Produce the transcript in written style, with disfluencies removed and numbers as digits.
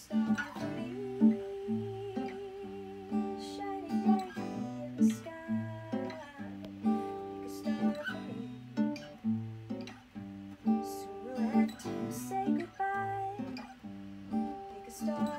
star for me, shining brightly in the sky. Pick a star for me. Soon we'll have to say goodbye. Pick a star